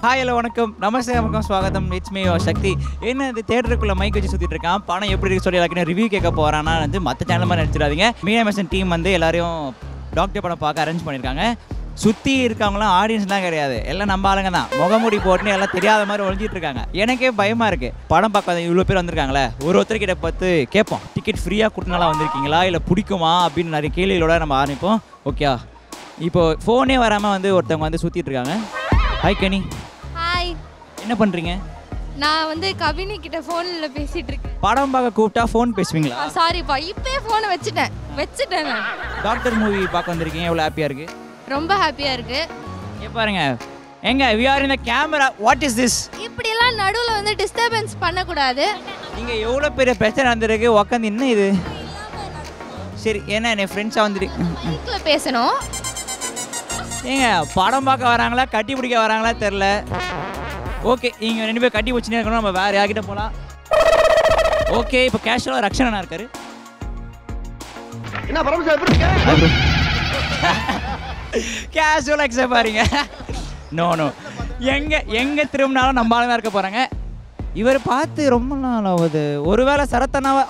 Hi hello வணக்கம் நமஸ்தே வணக்கம் ஸ்வாகத்தம் it's me சக்தி. என்ன இது தேட்டருக்குள்ள மைக் வச்சு சுற்றிட்டு இருக்கான், படம் எப்படி இருக்கு சொல்லி எல்லாருக்கும் ரிவ்யூ கேட்க போகிறான்னா வந்து மற்ற சேனல் மாதிரி நினச்சிடாதீங்க. மீடியா டீம் வந்து எல்லாரையும் டாக்டர் படம் பார்க்க அரேஞ்ச் பண்ணியிருக்காங்க. சுற்றி இருக்கவங்களாம் ஆடியன்ஸ்லாம் கிடையாது, எல்லாம் நம்ம ஆளுங்க தான். முகமூடி போட்டுன்னு எல்லாம் தெரியாத மாதிரி ஒழிஞ்சிட்டு இருக்காங்க. எனக்கே பயமாக இருக்குது. படம் பார்க்க இவ்வளோ பேர் வந்திருக்காங்களே, ஒருத்தர்கிட்ட பார்த்து கேட்போம், டிக்கெட் ஃப்ரீயாக கொடுத்தனால வந்திருக்கீங்களா இல்லை பிடிக்குமா அப்படின்னு நிறைய கேள்விகளோட நம்ம ஆரம்பிப்போம். ஓகே, இப்போது ஃபோனே வராமல் வந்து ஒருத்தவங்க வந்து சுற்றிட்டு இருக்காங்க. ஹாய் கனி. ஹாய். என்ன பண்ணுறீங்க? நான் வந்து கவினி கிட்ட ஃபோனில் பேசிகிட்டு இருக்கேன். படம் பார்க்க கூப்பிட்டா ஃபோன் பேசுவீங்களா? சாரிப்பா, இப்போயே ஃபோனை வச்சுட்டேன் நான். டாக்டர் மூவி பார்க்க வந்திருக்கீங்க, எவ்வளோ ஹாப்பியாக இருக்குது? ரொம்ப ஹாப்பியாக இருக்குது. இங்கே பாருங்க, எங்க we are in the camera, what is this? இப்படியெல்லாம் நடுவில் வந்து டிஸ்டர்பன்ஸ் பண்ணக்கூடாது. இங்கே எவ்வளோ பெரிய பிரச்சனை நடந்திருக்கு, உக்காந்து என்ன இது? சரி, என்ன என் ஃப்ரெண்ட்ஸாக வந்துட்டு பேசணும். ஏங்க படம் பார்க்க வராங்களா கட்டி பிடிக்க வராங்களா தெரில. ஓகே, நீங்கள் ரெண்டு பேர் கட்டி வச்சுனே இருக்கணும், நம்ம வேறு யார்கிட்ட போகலாம். ஓகே, இப்போ கேஷுவலாக ரக்ஷனா இருக்காரு. கேஷுவலாக எக்ஸாம் பாருங்க. நோ எங்கே திரும்பினாலும் நம்ம ஆளுங்க இருக்க போகிறாங்க. இவர் பார்த்து ரொம்ப நாள் ஆகுது. ஒருவேளை சரத்தனாவை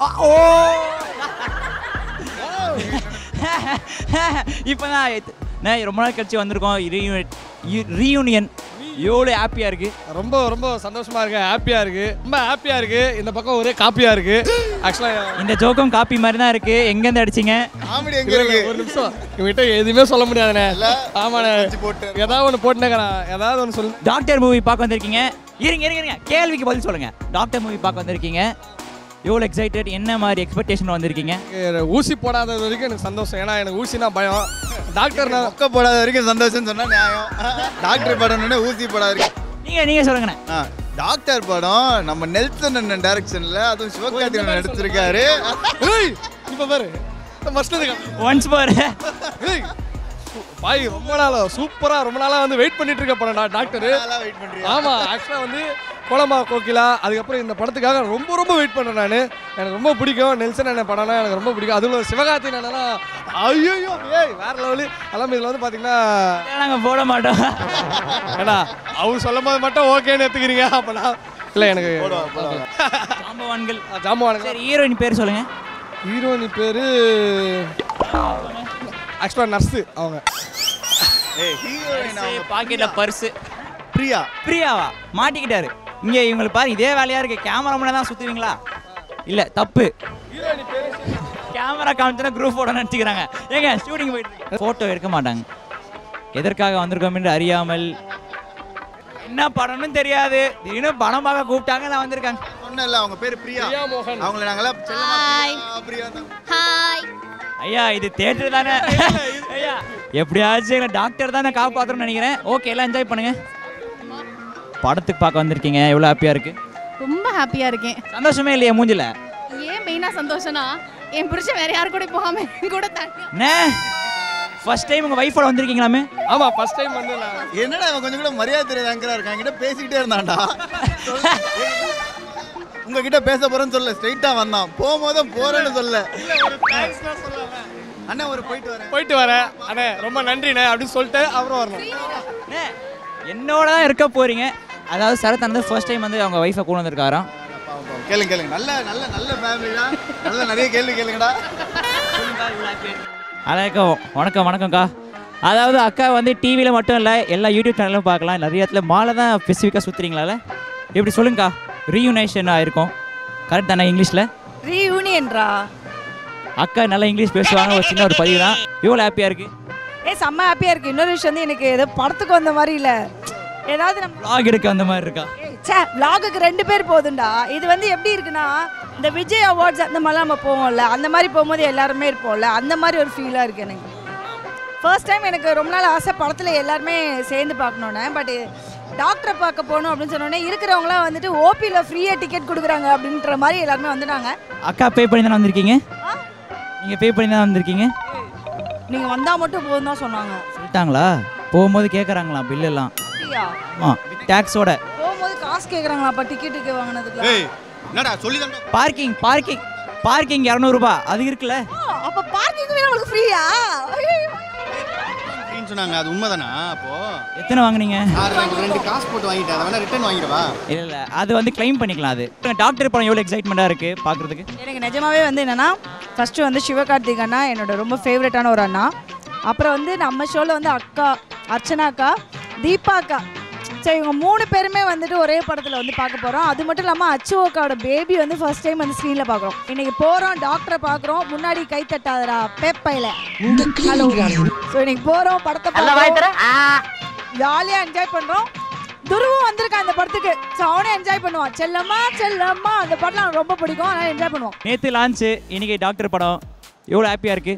இப்போ தான் ரொம்ப நாள் கழிச்சு வந்திருக்கோம். ரீயூனியன் எவ்வளோ ஹாப்பியாக இருக்குது. ரொம்ப ரொம்ப சந்தோஷமாக இருக்குது, ஹாப்பியாக இருக்குது, ரொம்ப ஹாப்பியாக இருக்குது. இந்த பக்கம் ஒரே காப்பியாக இருக்குது. ஆக்சுவலாக இந்த ஜோக்கும் காப்பி மாதிரி தான் இருக்குது. எங்கேருந்து அடிச்சிங்க? காமெடி எங்கே இருக்குது? ஒரு நிமிஷம், இவங்கிட்ட எதுவுமே சொல்ல முடியாதுண்ணே. ஆமாண்ணே, ஏதாவது ஒன்று போட்டுனேங்கண்ணா, ஏதாவது ஒன்று சொல்லு. டாக்டர் மூவி பார்க்க வந்திருக்கீங்க. இருங்க கேள்விக்கு பதில் சொல்லுங்கள். டாக்டர் மூவி பார்க்க வந்திருக்கீங்க, எவ்வளோ எக்ஸைட்டட், என்ன மாதிரி எக்ஸ்பெக்டேஷன் வந்திருக்கீங்க? ஊசி போடாதது வரைக்கும் எனக்கு சந்தோஷம், ஏன்னா எனக்கு ஊசினா பயம். டாக்டர் ஒக்க போடாத வரைக்கும் சந்தோஷம்னு சொன்னா நியாயம். டாக்டர் படம்னு ஊசி போடாது. நீங்க சொல்லுங்கண்ணே. டாக்டர் படம் நம்ம நெல்சன் அண்ணன் டைரக்ஷன்ல, அதுவும் சிவகார்த்திகேயன் நடிச்சிருக்காரு. இப்போ பாரு, ஒன்ஸ் பாரு பாய், ரொம்ப நாளா சூப்பராக, ரொம்ப நாளாக வந்து வெயிட் பண்ணிட்டு இருக்க படம் டாக்டர். ஆமாம், ஆக்சுவலாக வந்து கோலமா கோகிலா, அதுக்கப்புறம் இந்த படத்துக்காக ரொம்ப ரொம்ப வெயிட் பண்ணுறேன் நான். எனக்கு ரொம்ப பிடிக்கும் நெல்சன் அண்ணன் படம்னா, எனக்கு ரொம்ப பிடிக்கும். அதுவும் சிவகார்த்திகேயன் அண்ணனா ஐயோ வேற லெவலு. அதெல்லாம் இதில் வந்து பார்த்தீங்கன்னா நாங்கள் போட மாட்டோம். ஏன்னா அவர் சொல்லும் போது மட்டும் ஓகேன்னு எடுத்துக்கிறீங்க. அப்போனா இல்லை, எனக்கு ஜாம்பவான்கள். சரி, ஹீரோயின் பேர் சொல்லுங்கள். ஹீரோயின் பேர் ஆக்சுவலாக நர்ஸு. அவங்க பாக்கெட்ல பர்ஸு. பிரியாவா மாட்டிக்கிட்டாரு. இங்கே இவங்களுக்கு பாருங்க, இதே வேலையாக இருக்குது. கேமராமேனை தான் சுற்றுவீங்களா? இல்லை, தப்பு. கேமரா காமிச்சுனா குரூப் ஃபோட்டோ நடிச்சுக்கிறாங்க. ஏங்க ஷூட்டிங் போயிட்டு ஃபோட்டோ எடுக்க மாட்டாங்க. எதற்காக வந்திருக்கோம் என்று அறியாமல், என்ன படம்னு தெரியாது, திடீர்னு படம் பார்க்க கூப்பிட்டாங்க, நான் வந்திருக்காங்க. ஒன்றும் இல்லை, அவங்க பேர் பிரியா மோகன். அவங்கள நாங்களாம் பிரியா தான். ஹாய் ஐயா, இது தியேட்டர் தானே ஐயா, எப்படியாச்சும் டாக்டர் தானே காப்பாற்றணும்னு நினைக்கிறேன். ஓகே, எல்லாம் என்ஜாய் பண்ணுங்க. படத்துக்கு பார்க்க வந்திருக்கீங்க, எவ்வளோ ஹாப்பியாக இருக்குது? ரொம்ப ஹாப்பியாக இருக்கேன். சந்தோஷமே இல்லையா மூஞ்சில? ஏன் மெயினாக சந்தோஷம்னா, என் புருஷன் வேற யாரு கூட போகாம கூட என்ன ஃபர்ஸ்ட் டைம் உங்கள் ஒய்ஃபோட வந்திருக்கீங்களாமே? ஆமாம், ஃபர்ஸ்ட் டைம் வந்து. என்னடா அவன் கொஞ்சம் கூட மரியாதை தெரியாத அங்கரா இருக்கான், என்கிட்ட பேசிக்கிட்டே இருந்தான்டா. உங்ககிட்ட பேச போறேன்னு சொல்ல, ஸ்ட்ரைட்டா வந்தான். போகும்போதும் போறேன்னு சொல்ல. அண்ணா ஒரு போயிட்டு வரேன் அண்ணே, ரொம்ப நன்றிண்ணே அப்படின்னு சொல்லிட்டு அப்புறம் வரணும். என்னோட தான் இருக்க போறீங்க. அதாவது சரத் வந்து ஃபர்ஸ்ட் டைம் வந்து அவங்க ஒய்ஃபை கொண்டு வந்திருக்காராம். கேளுங்க நல்ல நல்ல நல்ல ஃபேமிலி தான். நல்ல நிறைய கேள்வி கேளுங்கடா. வணக்கம்க்கா. அதாவது அக்கா வந்து டிவியில் மட்டும் இல்லை, எல்லா யூடியூப் சேனலும் பார்க்கலாம். நிறைய இடத்துல மாலை தான் ஸ்பெசிஃபிக்காக சுற்றுறீங்களா? எப்படி சொல்லுங்கக்கா. ரீயூனைஷன் ஆயிருக்கும், கரெக்ட் தானே? இங்கிலீஷில் ரீயூனியன்ரா. அக்கா நல்லா இங்கிலீஷ் பேசுவாங்க. ஒரு சின்ன ஒரு பதிவு தான். எவ்வளோ ஹாப்பியாக இருக்குது? செம்ம ஹாப்பியாக இருக்குது. இன்னொரு விஷயம் வந்து, எனக்கு ஏதோ படத்துக்கு வந்த மாதிரி இல்லை, ஏதாவது நம்ம vlog எடுக்க அந்த மாதிரி இருக்கா? vlogக்கு 2 பேர் போதுண்டா. இது வந்து எப்படி இருக்குன்னா, இந்த விஜய் அவார்ட்ஸ் அந்த மாதிரிலாம் நம்ம போவோம்ல, அந்த மாதிரி போகும்போது எல்லாருமே இருப்போம்ல, அந்த மாதிரி ஒரு ஃபீலாக இருக்குது எனக்கு. ஃபர்ஸ்ட் டைம் எனக்கு ரொம்ப நாள் ஆசை படத்தில் எல்லாருமே சேர்ந்து பார்க்கணுன்னு. பட் டாக்டரை பார்க்க போகணும் அப்படின்னு சொன்னோடனே இருக்கிறவங்களாம் வந்துட்டு ஓபியில் ஃப்ரீயாக டிக்கெட் கொடுக்குறாங்க அப்படின்ற மாதிரி எல்லாருமே வந்துட்டாங்க. அக்கா பே பண்ணி தானே வந்திருக்கீங்க? நீங்கள் பே பண்ணி தான் வந்திருக்கீங்க? நீங்கள் வந்தால் மட்டும் போதும் தான் சொன்னாங்க. சொல்லிட்டாங்களா? போகும்போது கேட்குறாங்களா பில் எல்லாம்? ஆமாம், டேக்ஸோட போகும்போது காசு கேட்குறாங்களா அப்போ டிக்கெட்டுக்கு வாங்கினதுக்கு? என்னடா சொல்லி தான். பார்க்கிங் 200 ரூபாய் அது இருக்குல்ல. அப்போ பார்க்கிங் நம்மளுக்கு ஃப்ரீயா? சொன்னாங்க, அது உண்மைதானா? அப்போ எத்தனை வாங்குனீங்க? 2 காசு போட்டு வாங்கிட்டேன், அதை வேணா ரிட்டர்ன் வாங்கிடவா? இல்லை அது வந்து கிளைம் பண்ணிக்கலாம். அது டாக்டர் படம் எவ்வளோ எக்ஸைட்மெண்ட்டாக இருக்குது பார்க்குறதுக்கு. எனக்கு நிஜமாவே வந்து என்னன்னா ஃபஸ்ட்டு வந்து சிவகார்த்திக் அண்ணா என்னோட ரொம்ப ஃபேவரட்டான ஒரு அண்ணா. அப்புறம் வந்து நம்ம ஷோவில் வந்து அக்கா அர்ச்சனா அக்கா, தீபா அக்கா, சரி இவங்க 3 பேருமே வந்துட்டு ஒரே படத்தில் வந்து பார்க்க போகிறோம். அது மட்டும் இல்லாமல் அச்சு அக்காவோட பேபி வந்து ஃபர்ஸ்ட் டைம் வந்து ஸ்க்ரீனில் பார்க்குறோம். இன்னைக்கு போகிறோம், டாக்டரை பார்க்குறோம். முன்னாடி கை தட்டாதரா பேப்பையில். ஹலோ. ஸோ இன்னைக்கு போகிறோம், படத்தை பார்க்குறோம், ஜாலியாக என்ஜாய் பண்ணுறோம். துருவும் வந்திருக்கான் அந்த படத்துக்கு, ஸோ அவனே என்ஜாய் பண்ணுவான். செல்லம்மா செல்லம்மா அந்த படம்லாம் அவனுக்கு ரொம்ப பிடிக்கும், அதனால் என்ஜாய் பண்ணுவான். நேற்று லான்ச்சு, இன்னைக்கு டாக்டர் படம், எவ்வளோ ஹாப்பியாக இருக்குது?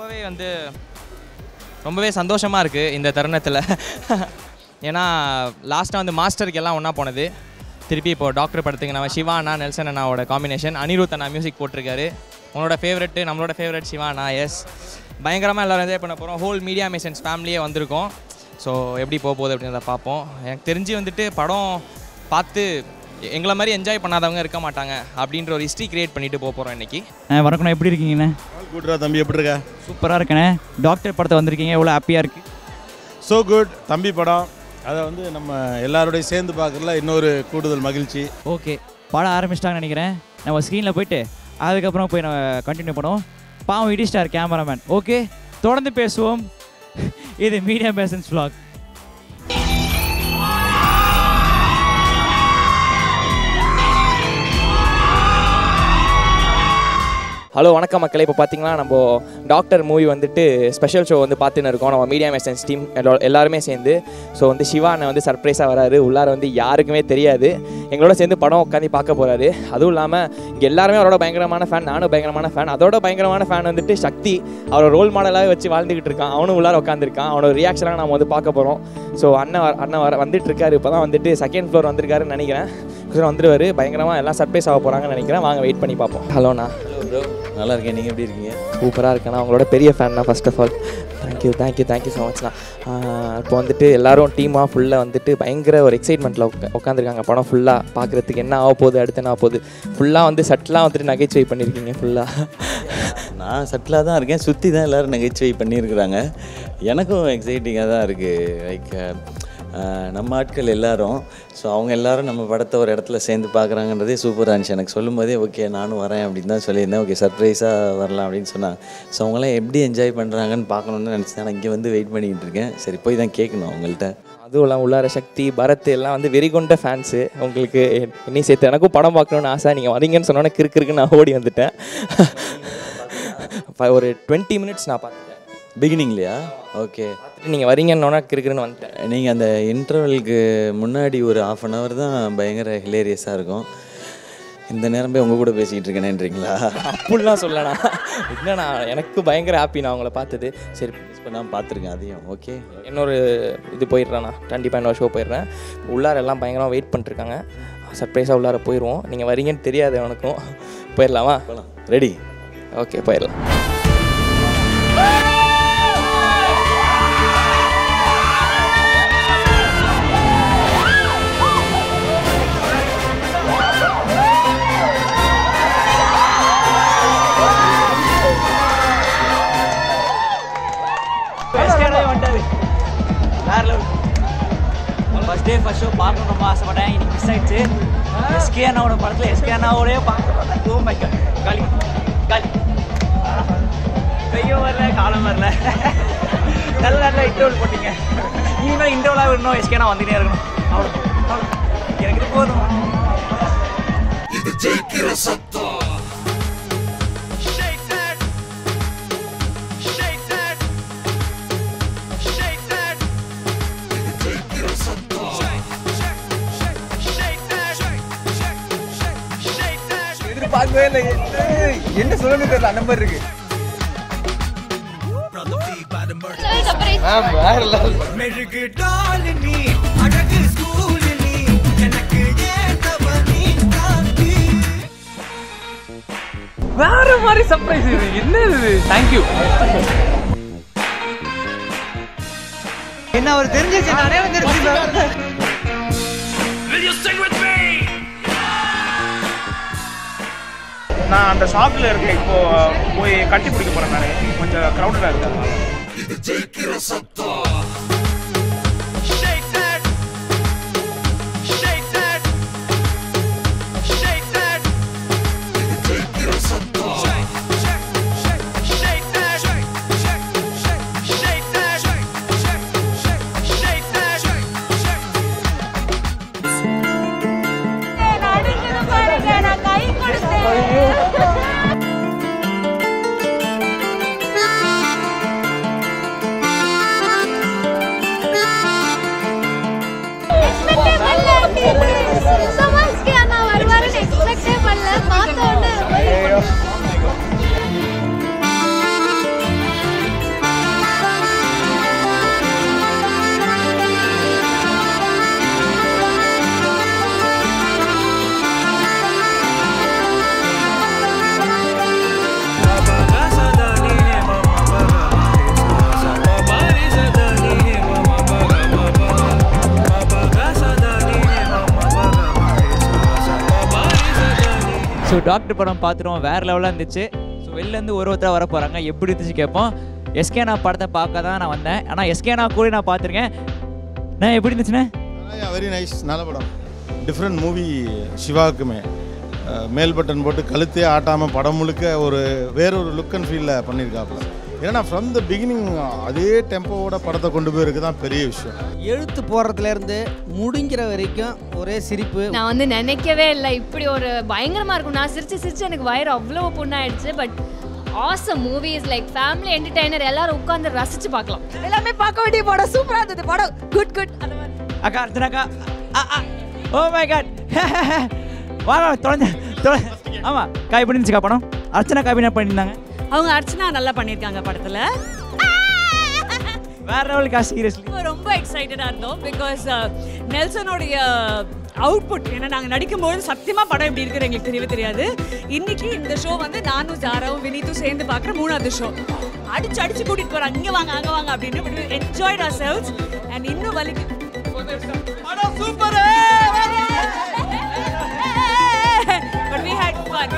ரொம்பவே சந்தோஷமாக இருக்குது இந்த தருணத்தில். ஏன்னா லாஸ்ட்டாக வந்து மாஸ்டருக்கு எல்லாம் ஒன்றா போனது, திருப்பி இப்போது டாக்டர் படத்துக்கு நம்ம சிவா அண்ணா நெல்சன் அண்ணாவோட காம்பினேஷன், அனிருத் அண்ணா மியூசிக் போட்டிருக்காரு. உங்களோட ஃபேவரெட்டு, நம்மளோட ஃபேவரெட் சிவா அண்ணா. எஸ், பயங்கரமாக எல்லோரும் என்ஜாய் பண்ண போகிறோம். ஹோல் மீடியா மிஷன்ஸ் ஃபேமிலியே வந்திருக்கோம். ஸோ எப்படி போக போகுது அப்படின்றத பார்ப்போம். எனக்கு தெரிஞ்சு வந்துட்டு படம் பார்த்து எங்களை மாதிரி என்ஜாய் பண்ணாதவங்க இருக்க மாட்டாங்க அப்படின்ற ஒரு ஹிஸ்ட்ரி கிரியேட் பண்ணிட்டு போக போகிறோம் இன்றைக்கி. வணக்கம், எப்படி இருக்கீங்கண்ணே? கூட்டுறா தம்பி, எப்படி இருக்கா? சூப்பராக இருக்கண்ணே. டாக்டர் படத்தை வந்திருக்கீங்க, எவ்வளோ ஹாப்பியாக இருக்குது? So good. தம்பி படம் அதை வந்து நம்ம எல்லாரோடையும் சேர்ந்து பார்க்குறதுல இன்னொரு கூடுதல் மகிழ்ச்சி. ஓகே, படம் ஆரம்பிச்சிட்டாங்கன்னு நினைக்கிறேன். நம்ம ஸ்க்ரீனில் போயிட்டு அதுக்கப்புறம் போய் நம்ம கண்டினியூ பண்ணுவோம். பாவம் இடிஸ்டார் கேமராமேன். ஓகே, தொடர்ந்து பேசுவோம். இது மீடியா மேசன்ஸ் vlog. ஹலோ வணக்கம் மக்களே. இப்போ பார்த்தீங்கன்னா நம்ம டாக்டர் மூவி வந்துட்டு ஸ்பெஷல் ஷோ வந்து பார்த்துன்னு இருக்கோம். நம்ம மீடியா மெசன்ஸ் டீம் எல்லாருமே சேர்ந்து. ஸோ வந்து சிவா அண்ணன் வந்து சர்ப்ரைஸாக வராரு. உள்ளார வந்து யாருக்குமே தெரியாது. எங்களோட சேர்ந்து படம் உட்காந்து பார்க்க போகிறாரு. அதுவும் இல்லாமல் இங்கே எல்லாருமே அவரோட பயங்கரமான ஃபேன், நானும் பயங்கரமான ஃபேன். அதோட பயங்கரமான ஃபேன் வந்துட்டு சக்தி, அவரோட ரோல் மாடலாகவே வச்சு வாழ்ந்துக்கிட்டு இருக்கான். அவனும் உள்ளார உட்காந்துருக்கான். அவனோட ரியாக்ஷனாக நம்ம வந்து பார்க்க போகிறோம். ஸோ அண்ணன் வந்துட்டு இருக்காரு. இப்போ தான் வந்துட்டு செகண்ட் ஃப்ளோர் வந்திருக்காருன்னு நினைக்கிறேன். வந்துடுவார். பயங்கரமாக எல்லாம் சர்ப்ரைஸ் ஆக போகிறாங்கன்னு நினைக்கிறேன். வாங்க வெயிட் பண்ணி பார்ப்போம். ஹலோண்ணா. ஹலோ ப்ரோ, நல்லா இருக்கேன். நீங்கள் எப்படி இருக்கீங்க? சூப்பராக இருக்கேண்ணா. அவங்களோட பெரிய ஃபேன்னா first of all thank you so மச்ண்ணா. இப்போ வந்துட்டு எல்லோரும் டீமாக ஃபுல்லாக வந்துட்டு பயங்கர ஒரு எக்ஸைட்மெண்ட்டில் உட்காந்துருக்காங்க. படம் ஃபுல்லாக பார்க்குறதுக்கு என்ன ஆக போகுது, அடுத்து என்ன ஆக போகுது. ஃபுல்லாக வந்து சட்டிலாக வந்துட்டு நகைச்சுவை பண்ணியிருக்கீங்க ஃபுல்லாக. நான் சட்டிலாக தான் இருக்கேன், சுற்றி தான் எல்லோரும் நகைச்சுவை பண்ணியிருக்கிறாங்க. எனக்கும் எக்ஸைட்டிங்காக தான் இருக்குது. லைக் நம்ம ஆட்கள் எல்லோரும், ஸோ அவங்க எல்லோரும் நம்ம படத்தை ஒரு இடத்துல சேர்ந்து பார்க்குறாங்கன்றதே சூப்பராக இருந்துச்சு. எனக்கு சொல்லும் போதே ஓகே நானும் வரேன் அப்படின்னு தான் சொல்லியிருந்தேன். ஓகே சர்ப்ரைஸாக வரலாம் அப்படின்னு சொன்னாங்க. ஸோ அவங்களாம் எப்படி என்ஜாய் பண்ணுறாங்கன்னு பார்க்கணுன்னு நினச்சேன். நான் இங்கே வந்து வெயிட் பண்ணிக்கிட்டு இருக்கேன். சரி போய் தான் கேட்கணும் அவங்கள்ட்ட. அதுவும் இல்லாமல் உள்ளார சக்தி, பரத் எல்லாம் வந்து வெறிகொண்ட ஃபேன்ஸு. உங்களுக்கு என்னையும் சேர்த்து எனக்கும் படம் பார்க்கணுன்னு ஆசை. நீங்கள் வரீங்கன்னு சொன்னோன்னே கிறுக்குன்னு நான் ஓடி வந்துட்டேன். ஒரு 20 minutes நான் பார்த்துட்டேன் பிகினிங்லையா? ஓகே, நீங்கள் வரீங்கன்னொன்னா கிறுக்குன்னு வந்துட்டேன். நீங்கள் அந்த இன்டர்வலுக்கு முன்னாடி ஒரு 1/2 hour தான் பயங்கர ஹிலேரியஸாக இருக்கும். இந்த நேரம் போய் உங்கள் கூட பேசிக்கிட்டு இருக்கேனேன்றீங்களா? அப்படிலாம் சொல்லணா. இல்லைண்ணா, எனக்கு பயங்கர ஹாப்பி நான் அவங்கள பார்த்தது. சரி, மிஸ் பண்ணாமல் பார்த்துருக்கேன் அதையும். ஓகே, இன்னொரு இது போயிடுறேண்ணா, கண்டிப்பாக இன்னொரு ஷோ போயிடுறேன். உள்ளார எல்லாம் பயங்கரமாக வெயிட் பண்ணிட்டுருக்காங்க. சர்ப்ரைஸாக உள்ளார போயிடுவோம். நீங்கள் வரீங்கன்னு தெரியாது எனக்கும். போயிடலாமா? போகலாம். ரெடி? ஓகே, போயிடலாம். ஃபர்ஸ்ட் டே ஃபர்ஸ்ட் ஷோ பார்க்கணும் ரொம்ப ஆசைப்பட்டேன். இன்னைக்கு மிஸ் ஆயிடுச்சு. எஸ்கே அண்ணாவோட படத்தில் எஸ்கே அண்ணாவோடய பார்க்கணும். ஓ மை காட், காலி கையும் வரல, காலம் வரல. நல்ல இன்டர்வல் போட்டிங்க. இனிமேல் இன்டர்வலாக விடணும். எஸ்கே அண்ணா வந்துட்டே இருக்கணும். அவ்வளோ எனக்கு இது போதும். இது ஜெயிக்கிற சத்தம். பார்க்கவே இல்லை, என்ன சொல்லணும் தெரியல, அந்த மாதிரி இருக்கு. வேற மாதிரி சர்ப்ரைஸ் இது. என்ன இது? தேங்க்யூ. என்ன அவர் தெரிஞ்சிச்சு, நானே வந்துருச்சு. நான் அந்த ஷாப்பில் இருக்கேன். இப்போ போய் கட்டி பிடிக்க போறேன். நான் கொஞ்சம் க்ரௌடடாக இருக்கேன். ஸோ டாக்டர் படம் பார்த்துட்டோம், வேறு லெவலாக இருந்துச்சு. ஸோ வெளிலேருந்து ஒருத்தராக வர போகிறாங்க, எப்படி இருந்துச்சு கேட்போம். எஸ்கேனா படத்தை பார்க்க தான் நான் வந்தேன், ஆனால் எஸ்கேனா கூட நான் பார்த்துருக்கேன். நான் எப்படி இருந்துச்சுண்ணே? வெரி நைஸ், நல்ல படம். Different movie. சிவாவுக்குமே மேல் பட்டன் போட்டு கழுத்தே ஆட்டாமல் படம் முழுக்க வேறொரு லுக் அண்ட் ஃபீலில் பண்ணியிருக்காப்புல. ஏன்னா ஃப்ரம் த பிகினிங் அதே டெம்போவோட படத்தை கொண்டு போயிருக்கு தான் பெரிய விஷயம். எழுத்து போடுறதுலேருந்து முடிங்கிற வரைக்கும் ஒரே சிரிப்பு. நான் வந்து நினைக்கவே இல்லை இப்படி ஒரு பயங்கரமாக இருக்கும். நான் சிரிச்சு எனக்கு வயிறு அவ்வளோ புண்ணாயிடுச்சு. But awesome movie is like family entertainer, எல்லாரும் உட்காந்து ரசிச்சு பார்க்கலாம். எல்லாமே பார்க்க வேண்டிய படம், சூப்பராக இருந்தது படம். குட் அந்த மாதிரி. அக்கா அர்ச்சனாக்கா, ஓ மை காட், வாங்க தொலைஞ்ச. ஆமாம் கா, எப்படி இருந்துச்சுக்கா படம்? அர்ச்சனா என்ன பண்ணியிருந்தாங்க? அவங்க அர்ச்சனா நல்லா பண்ணியிருக்காங்க படத்தில். வேற லெவலுக்கா, சீரியஸ்லி ரொம்ப எக்ஸைட்டடாக இருந்தோம். பிகாஸ் நெல்சனுடைய அவுட்புட், ஏன்னா நாங்கள் நடிக்கும்போது சத்தியமாக படம் எப்படி இருக்குன்னு எங்களுக்கு தெரியவே தெரியாது. இன்னைக்கு இந்த ஷோ வந்து நானும் ஜாராவும் வினீத்தும் சேர்ந்து பார்க்குற 3வது ஷோ. அடிச்சு கூட்டிகிட்டு போகிறாங்க, இங்கே வாங்க அங்கே வாங்க அப்படின்னு. Enjoyed our cells. அண்ட் இன்னும் வலிக்கு படம் சூப்பர். But we had fun.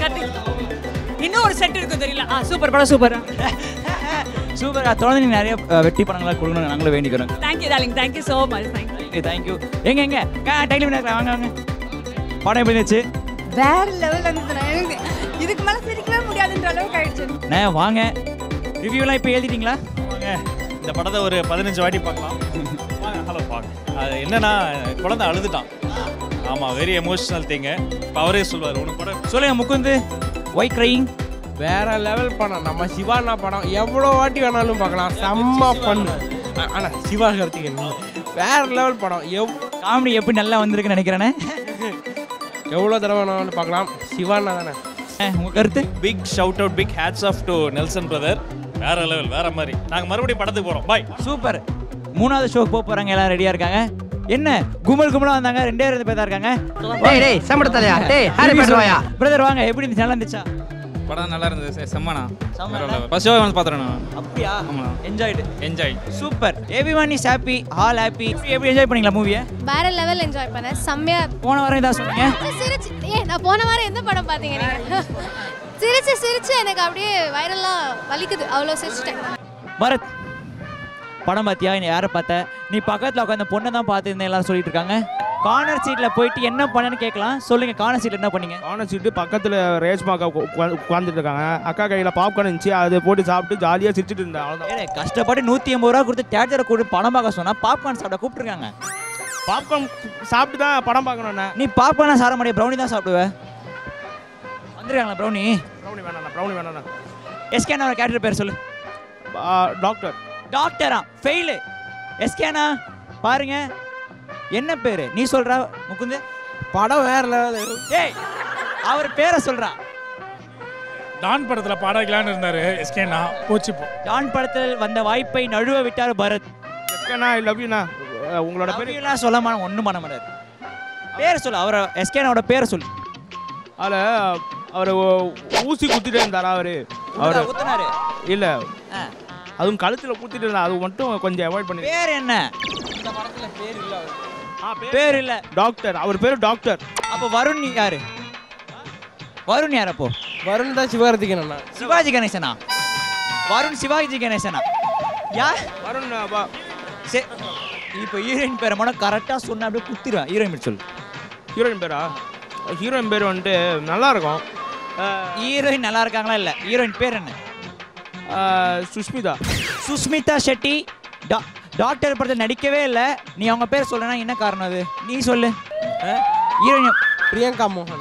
இன்னும் ஒரு செட் இருக்கு தெரியல. சூப்பர் படம், சூப்பர் சூப்பரா. தொடர்ந்து நீங்கள் நிறைய வெற்றி படங்களாக கொடுக்கணும் நாங்களும் வேண்டிக்கிறோம். Thank you darling, thank you so much. Thank you. எங்க டைம் வாங்க படம் எப்படி இருந்துச்சு? வேற லெவல் இருந்தது. இதுக்கு மேலே சிரிக்கவே முடியாதுன்ற அளவுக்கு ஆயிடுச்சு. வாங்க, ரிவ்யூலாம் இப்போ எழுதிட்டீங்களா? வாங்க, இந்த படத்தை ஒரு 15 வாட்டி பார்க்கலாம். வாங்க, ஹலோ பார்க்க. அது என்னன்னா, குழந்தை அழுதுட்டான். ஆமாம், வெரி எமோஷனல் திங்கு. இப்போ அவரே சொல்லுவார், உனக்கு படம் சொல்லுங்க முகுந்து. Why crying? வேற லெவல் படம். நம்ம சிவானா படம் எவ்வளோ வாட்டி வேணாலும் பார்க்கலாம், செம்ம பண்ணு. ஆனால் சிவா கார்த்திகேயன் வேற லெவல் படம். காமெடி எப்படி நல்லா வந்திருக்குன்னு நினைக்கிறேனே. எவ்வளோ தடவை வேணாலும் பார்க்கலாம். சிவானா தானே. உங்கள் கருத்து? Big shout out, big hats off to Nelson brother. வேற லெவல், வேற மாதிரி. நாங்கள் மறுபடியும் படத்துக்கு போகிறோம். பாய். சூப்பர். 3வது ஷோக்கு போகிறாங்க, எல்லாம் ரெடியாக இருக்காங்க. என்ன கும்பலா வந்தாங்க, 2 பேர் தான் இருக்காங்க. டேய் சம்படத்தலையா, டேய் ஹாரி பட்வாயா பிரதர் வாங்க. எப்படி இருந்துச்சு? நல்லா இருந்துச்சா? படம் நல்லா இருந்தது, செம்மனா. ஃபர்ஸ்ட் ஷோ வந்து பார்த்தறேன் நான். அப்படியா? ஆமா, என்ஜாய். சூப்பர். Everyone is happy, all happy. எப்படி என்ஜாய் பண்ணீங்களா மூவியை? வேற லெவல் என்ஜாய் பண்ணேன், செம்மையா. போன வாரம் தான் சொன்னீங்க சிரிச்சு. நான் போன வாரம் எந்த படம் பார்த்தீங்க நீங்க? சிரிச்சு எனக்கு அப்படியே வயிறெல்லாம் வலிக்குது, அவ்வளோ சிரிச்சிட்டேன். பரத், படம் பார்த்தியா? யாரை பார்த்த? நீ பக்கத்தில் உட்காந்து பொண்ணை தான் பார்த்துருந்தேன் எல்லாரும் சொல்லிட்டு இருக்காங்க. கார்னர் சீட்டில் போயிட்டு என்ன பண்ணேன்னு கேட்கலாம். சொல்லுங்க, கார்னர் சீட்டில் என்ன பண்ணீங்க? கார்னர் சீட்டு பக்கத்தில் ரேஷ்மா அக்கா உட்காந்துட்டு இருக்காங்க. அக்கா கையில் பாப்கார்ன் இருந்துச்சு, அதை போட்டு சாப்பிட்டு ஜாலியாக சிரிச்சிட்டு இருந்தேன். அவ்வளோதான். கஷ்டப்பட்டு 180 ரூபா கொடுத்து தேட்டரை கூட படம் பார்க்க சொன்னால் பாப்கார்ன் சாப்பிட கூப்பிட்டுருக்காங்க. பாப்கார்ன் சாப்பிட்டு தான் படம் பார்க்கணுண்ணே. நீ பாப்கார்னா சாப்பிட மாட்டேன், ப்ரௌனி தான் சாப்பிடுவேன். வந்துருக்காங்களா ப்ரௌனி? ப்ரௌனி வேணாண்ணா. எஸ்கேனா கேரக்டர் பேர் சொல்லு. டாக்டரா? ஃபெயிலு. எஸ்கேனா பாருங்க, என்ன பேரு நீ சொல்றா முகுந்து? படம் வேற லெவல். ஏய், அவர் பேரை சொல்றா. டான் படத்தில் பாட வைக்கலான்னு இருந்தாரு எஸ்கேனா, போச்சு. டான் படத்தில் வந்த வாய்ப்பை நழுவ விட்டார் பரத். எஸ்கேனா I love யூண்ணா. உங்களோட பேரெல்லாம் சொல்ல மாட்டேன், ஒன்றும் பண்ண மாட்டார். பேரை சொல்லு, அவரை எஸ்கேனாவோட பேரை சொல்லு. அதில் அவர் ஊசி குத்திட்டே இருந்தாரா? அவர் குத்தினாரு இல்லை, அதுவும் கழுத்தில் குத்திட்டு இருந்தா, அது மட்டும் கொஞ்சம் அவாய்ட் பண்ணி. பேர் என்ன? இந்த படத்துல பேர் இல்ல. பேர் இல்ல. டாக்டர், அவர் பேர் டாக்டர். அப்போ வருண் யாரு? வருண் யார்? அப்போ வருண் தான் சிவகார்த்திகேயன். சிவாஜி கணேசனா? வருண் சிவாஜி கணேசனா? யார்? வருண். இப்போ ஹீரோயின் பேரை மட்டும் கரெக்டாக சொன்ன அப்படியே குத்திடுவேன். ஹீரோயின் பேர் சொல்லு. ஹீரோயின் பேரா? ஹீரோயின் பேர் வந்துட்டு நல்லா இருக்கும். ஹீரோயின் நல்லா இருக்காங்களா? இல்லை, ஹீரோயின் பேர் என்ன? சுஷ்மிதா. சுஷ்மிதா ஷெட்டி. டாக்டர் படத்தில் நடிக்கவே இல்லை. நீ அவங்க பேர் சொல்லனா என்ன காரணம்? அது நீ சொல்லு. ஹீரோயின் பிரியங்கா மோகன்.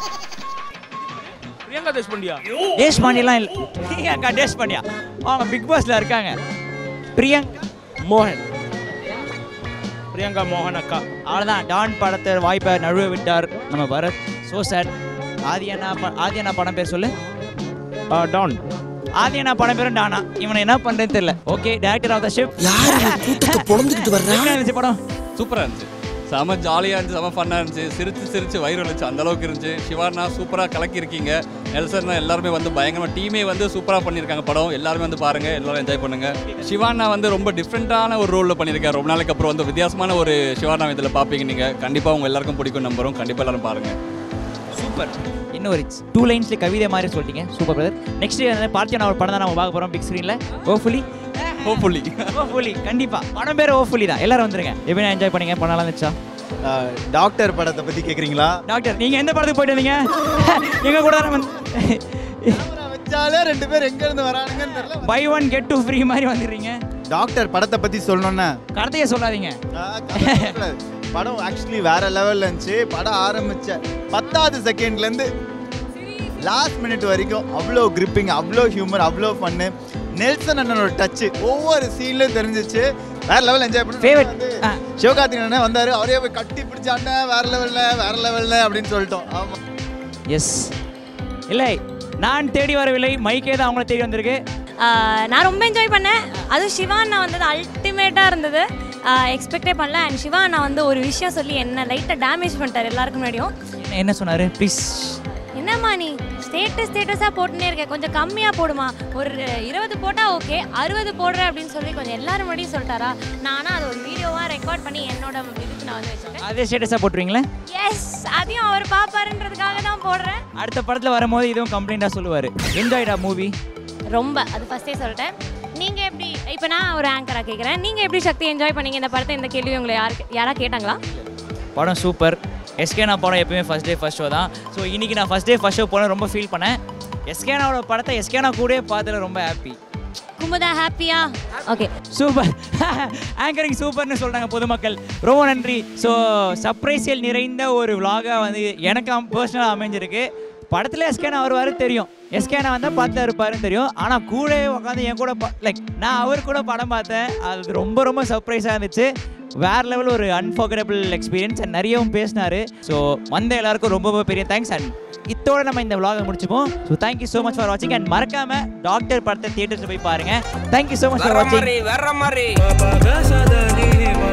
பிரியங்கா தேஷ்பாண்டியா? தேஷ்பாண்டியெல்லாம் இல்லை. பிரியங்கா தேஷ்பாண்டியா அவங்க பிக் பாஸ்ல இருக்காங்க. பிரியங்கா மோகன். பிரியங்கா மோகன் அக்கா. அவ்வளோதான். டான் படத்தை வாய்ப்பை நழுவ விட்டார் நம்ம பரத். So chat. ஆதியனா படம் பேர் சொல்லு. டான். ஆதியனா படம் பேரும் டானா. இவனை என்ன பண்றேன்னு தெரியல. Okay, director of the ship. கூட்டத்தை பொளந்துக்கிட்டு வர்றான். படம் சூப்பராக இருந்துச்சு, செம ஜாலியாக இருந்துச்சு, செம ஃபன்னாக இருந்துச்சு. சிரிச்சு வயிறு வலிச்சு அந்த அளவுக்கு இருந்துச்சு. சிவானா சூப்பராக கலக்கியிருக்கீங்க. நெல்சன் எல்லாருமே வந்து பயங்கரமாக, டீமே வந்து சூப்பராக பண்ணியிருக்காங்க படம். எல்லாருமே வந்து பாருங்கள், எல்லாரும் என்ஜாய் பண்ணுங்கள். சிவானா வந்து ரொம்ப டிஃப்ரெண்ட்டான ஒரு ரோலில் பண்ணியிருக்காரு. ரொம்ப நாளைக்கு அப்புறம் வந்து வித்தியாசமான ஒரு சிவானா இதில் பார்ப்பீங்க நீங்கள். கண்டிப்பாக உங்கள் எல்லாருக்கும் பிடிக்கும் நம்புறோம். கண்டிப்பாக எல்லாரும் பாருங்கள். சூப்பர். இன்னும் ஒரு 2 லைன்ஸ்ல கவிதை மாதிரி சொல்லிட்டீங்க. Super brother. நெக்ஸ்ட் பார்த்தியான ஒரு படம் தான் நம்ம பார்க்க போறோம் பிக் ஸ்க்ரீன்ல. ஹோப்ஃபுல்லி கண்டிப்பா படம் பேர் ஹோப்ஃபுல்லி தான். எல்லாரும் வந்துருங்க. எப்படி என்ஜாய் பண்ணீங்க? பண்ணலாம் இருந்துச்சா? டாக்டர் படத்தை பத்தி கேக்குறீங்களா? டாக்டர் நீங்க எந்த படத்துக்கு போயிட்டு வந்தீங்க? எங்க கூட வச்சாலே 2 பேர் எங்க இருந்து வரானுங்கன்னு தெரியல. பை 1 கெட் 2 ஃப்ரீ மாதிரி வந்துறீங்க. டாக்டர் படத்தை பத்தி சொல்லணும்னா கதையை சொல்லாதீங்க. படம் ஆக்சுவலி வேற லெவல்ல இருந்துச்சு. படம் ஆரம்பிச்ச 10வது செகண்ட்ல இருந்து லாஸ்ட் மினிட் வரைக்கும் அவ்வளோ கிரிப்பிங், அவ்வளோ ஹியூமர், அவ்வளோ ஃபன்னு. நெல்சன் அண்ணனோட டச்சு ஒவ்வொரு சீன்லயும் தெரிஞ்சிச்சு. வேற லெவல் என்ஜாய் பண்ணி சிவகார்த்திகேயன் வந்தாரு. அவரே போய் கட்டி பிடிச்சாண்ட வேற லெவல்ல அப்படின்னு சொல்லிட்டோம். ஆமா எஸ் இல்லை நான் தேடி வரவில்லை, மைக்கே தான் அவங்கள தேடி வந்திருக்கு. நான் ரொம்ப என்ஜாய் பண்ணேன். அதுவும் சிவா அண்ணா வந்தது அல்டிமேட்டாக இருந்தது. எக்ஸ்பெக்டே பண்ணல. அண்ட் சிவா அண்ணா வந்து ஒரு விஷயம் சொல்லி என்ன லைட்டாக டேமேஜ் பண்ணிட்டார் எல்லாருக்கும் முன்னாடியும். என்ன சொன்னார் ப்ளீஸ்? என்னம்மா நீ ஸ்டேட்டஸாக போட்டுனே இருக்க, கொஞ்சம் கம்மியாக போடுமா, ஒரு 20 போட்டால் ஓகே, 60 போடுறேன் அப்படின்னு சொல்லி கொஞ்சம் எல்லாரும் முன்னாடியும் சொல்லிட்டாரா. நானும் அதை ஒரு வீடியோவாக ரெக்கார்ட் பண்ணி என்னோட இதுக்கு நான் வந்து வச்சுருக்கேன். அதே ஸ்டேட்டஸாக போட்டுருவீங்களே? எஸ், அதையும் அவர் பார்ப்பாருன்றதுக்காக தான் போடுறேன். அடுத்த படத்தில் வரும்போது இதுவும் கம்ப்ளைண்டாக சொல்லுவார். என்ஜாய்டா மூவி? ரொம்ப, அது ஃபஸ்ட்டே சொல்லிட்டேன். நீங்கள் எப்படி, இப்போ நான் ஒரு ஆங்கராக கேட்குறேன், நீங்கள் எப்படி சக்தி என்ஜாய் பண்ணீங்க இந்த படத்தை? இந்த கேள்வி உங்களை யாராவது கேட்டாங்களா? படம் சூப்பர். எஸ்கேனா படம் எப்பயுமே ஃபஸ்ட் டே ஃபஸ்ட் ஷோ தான். ஸோ இன்றைக்கி நான் ஃபஸ்ட் டே ஃபஸ்ட் ஷோ போனேன், ரொம்ப ஃபீல் பண்ணேன். எஸ்கேனாவோட படத்தை எஸ்கேனா கூட பார்த்ததில் ரொம்ப ஹாப்பி. குமுதா ஹாப்பியா? Okay super. ஆங்கரிங் சூப்பர்னு சொல்கிறாங்க பொதுமக்கள். ரொம்ப நன்றி. ஸோ சர்ப்ரைஸில் நிறைந்த ஒரு விலாகாக வந்து எனக்கு பர்சனலாக அமைஞ்சிருக்கு. படத்தில் எஸ்கேனா வருவார் தெரியும், எஸ்கேனா வந்தால் பார்த்து இருப்பாருன்னு தெரியும். ஆனால் கூட உட்காந்து என் கூட லைக் நான் அவர் கூட படம் பார்த்தேன். அது ரொம்ப ரொம்ப சர்ப்ரைஸாக இருந்துச்சு. வேறு லெவல் ஒரு அன்ஃபர்கட்டபிள் எக்ஸ்பீரியன்ஸ். அண்ட் நிறையவும் பேசினார். ஸோ வந்த எல்லாருக்கும் ரொம்ப பெரிய தேங்க்ஸ். அண்ட் இதோட நம்ம இந்த vlog முடிச்சுப்போம். So thank you so much for வாட்சிங். அண்ட் மறக்காம டாக்டர் படத்தை தியேட்டர்ஸில் போய் பாருங்கள். தேங்க்யூ ஸோ மச் ஃபார் வாட்சிங்.